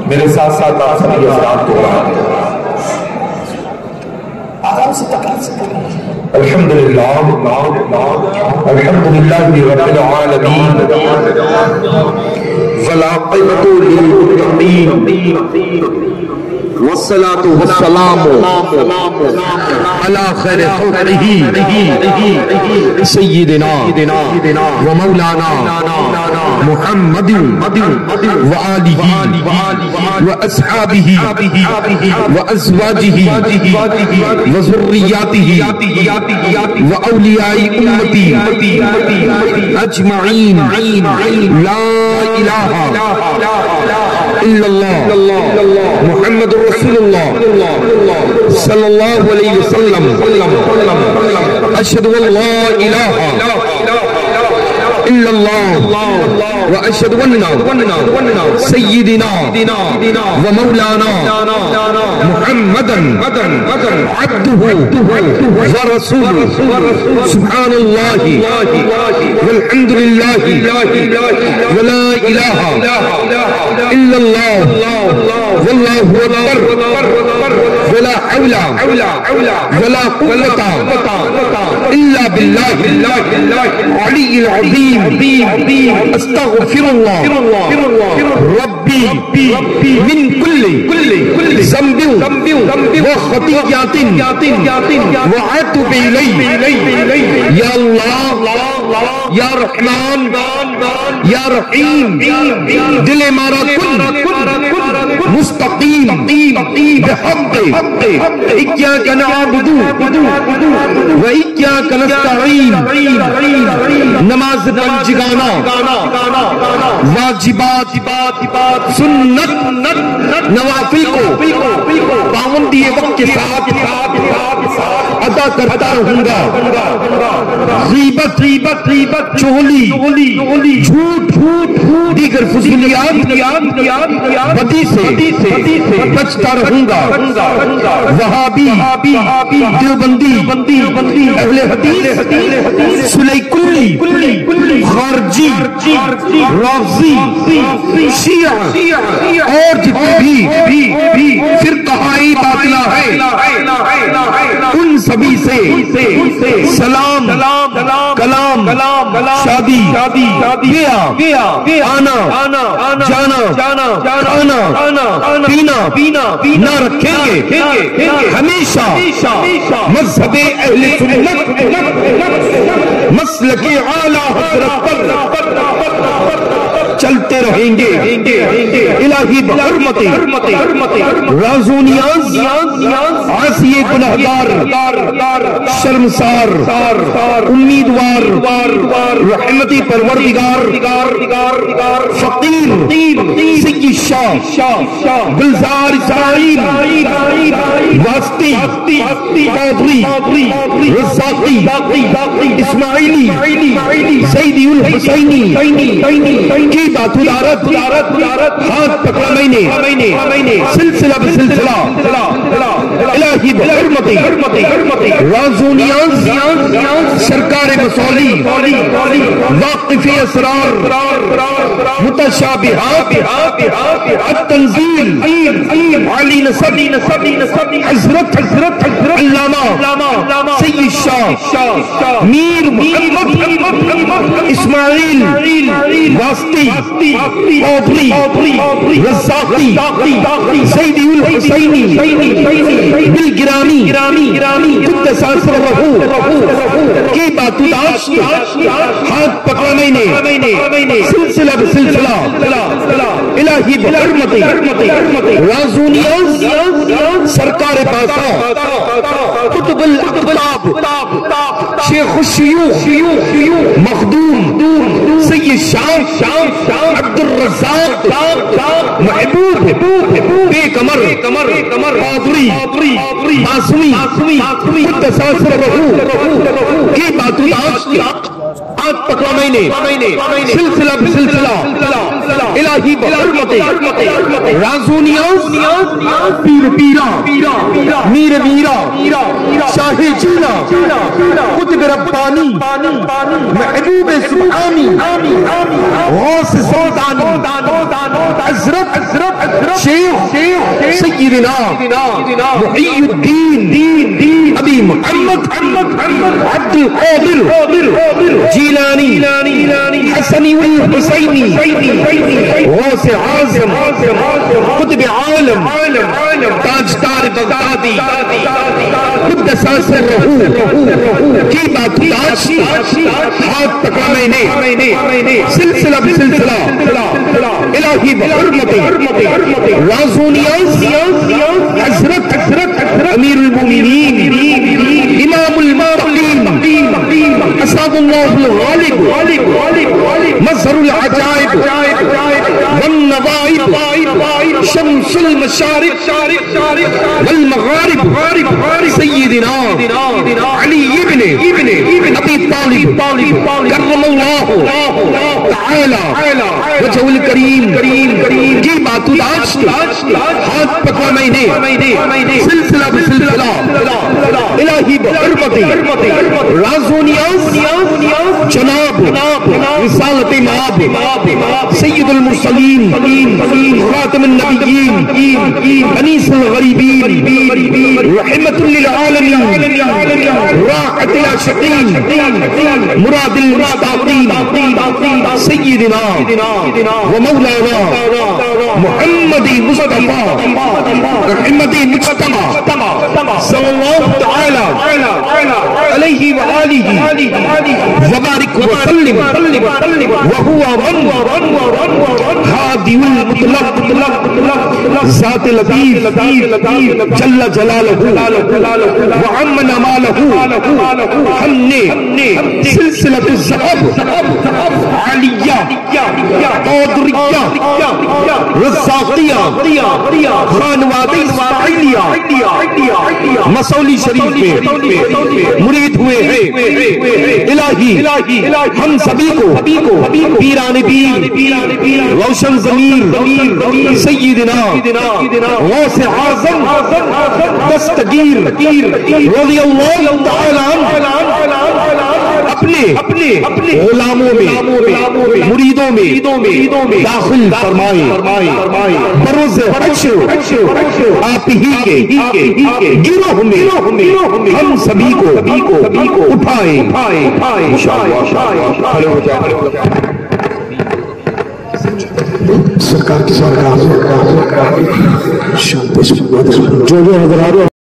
میرے ساتھ ساتھ آپ سبھی حضرات کو آرام سے تکلیف سے الحمدللہ الحمدللہ رب العالمین والعاقبۃ للمتقین والصلاة والسلام على خیر خلقہ سیدنا ومولانا محمد وآلہ وأصحابہ وأزواجہ وذریاتہ وأولیاء امتی اجمعین لا الہ الا اللہ محمد رسول اللہ صلی اللہ علیہ وسلم اشہد ان لا الہ الا اللہ واشہد ان سیدنا ومولانا محمدا عبدہ ورسولہ سبحان اللہ والحمد للہ ولا الہ الا اللہ واللہ اکبر ولا حول ولا قوة الا باللہ العلی العظیم استغفر اللہ ربی من کل ذنب وخطیئۃ واتوب الیہ یا اللہ یا رحمان یا رحیم دل مارا کن مستقیم بحق ایاک نعبد و ایاک نستعین نماز پنجگانہ واجبات سنت نوافل کو پابندی وقت کے ساتھ ادا کرتا رہوں گا غیبت چغلی جھوٹ دیگر فضولیات بدی سے بچتا رہوں گا وہابی دیوبندی اہل حدیث سلی کلی خارجی رافضی شیعہ اور جتنے بھی فرقہائی باطلہ ہے ان سبھی سے سلام کلام شادی گیا آنا جانا کھانا پینا نہ رکھیں گے ہمیشہ مذہب اہل سنت مسلک اعلیٰ حضرت پر چلتے رہیں گے الہی بحرمت رازو نیاز عاصی گنہگار شرمسار امیدوار رحمتی پروردگار فقیر سید شاہ گلزار اسماعیل واسطی قادری رزاقی اسماعیلی سیدی الحسینی کی باتدارت ہاتھ پکڑا میں نے سلسلہ بسلسلہ الہی بحرمت رازو نیاز سرکار مسولی واقف اسرار متشابہات التنزیل علی نصب حضرت علامہ سید شاہ میر محمد اسماعیل واسطی قادری رزاقی سیدی الحسینی بالگرامی قدس سرہ کی باتداشت ہاتھ پکڑا میں نے سلسلہ بسلسلہ الہی بحرمت رازو نیاز سرکار پاسا قطب الاقطاب شیخ الشیوخ مخدوم سید شاہ عبد الرزاق محبوب بے کمر قادری معصومی قدس سرہ کی باتداشت ہاتھ پکڑا میں نے سلسلہ بسلسلہ الہی بحرمت رازو نیاز پیر پیرا میر میرا شاہ جینا قطب ربانی محبوب سبحانی غوث سلطانی حضرت الشيخ سيدنا محي الدين ابي محمد عبد القادر جیلانی حسنی والحسینی غوث اعظم قطب عالم تاجدار بغدادی قدس سرہ کی بات ہاتھ پکڑا میں نے سلسلہ بسلسلہ الہی بحرمتی رازونیاز حضرت امیر المومنین امام المعقلین اسعد اللہ الغالب مظہر العجائب والنوائب شمس المشارق والمغارب سیدنا علی ابن ابی طالب کرم اللہ تعالی وجہ الکریم کی بات داشت ہاتھ پکڑا میں نے سلسلہ بسلسلہ الہی بحرمتی رازونیاز جناب رسالت مآب سید المرسلین خاتم النبیین انیس الغریبین رحمت للعالمین راحت العاشقین مراد المشتاقین سیدنا ومولانا محمد مصطفیٰ رحمت مجتمع صلی اللہ تعالی علیہ وآلہ وبارک وسلم وهو ہادی المطلق ذات لطیف جل جلالہ وعم نمالہ ہم نے سلسلۃ الذهب عالیہ قادریہ رزاقیہ خانوادہ اسماعیلیہ مسولی شریف میں مرید ہوئے ہیں الہی ہم سبھی کو پیران پیر روشن ضمیر سیدنا غوث اعظم دستگیر رضی اللہ تعالی عنہ اپنے غلاموں میں مریدوں میں داخل فرمائے بروز حشر آپ ہی کے گروہ میں ہم سبھی کو اٹھائیں سرکار کی سرکار جو حضرات